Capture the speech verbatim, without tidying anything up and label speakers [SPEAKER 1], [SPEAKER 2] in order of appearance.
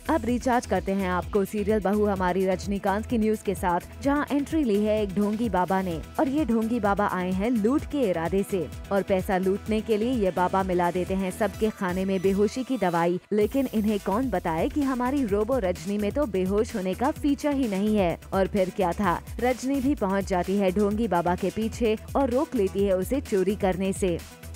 [SPEAKER 1] अब रिचार्ज करते हैं आपको सीरियल बहू हमारी रजनीकांत की न्यूज के साथ, जहां एंट्री ली है एक ढोंगी बाबा ने। और ये ढोंगी बाबा आए हैं लूट के इरादे से, और पैसा लूटने के लिए ये बाबा मिला देते हैं सबके खाने में बेहोशी की दवाई। लेकिन इन्हें कौन बताए कि हमारी रोबो रजनी में तो बेहोश होने का फीचर ही नहीं है। और फिर क्या था, रजनी भी पहुंच जाती है ढोंगी बाबा के पीछे और रोक लेती है उसे चोरी करने से।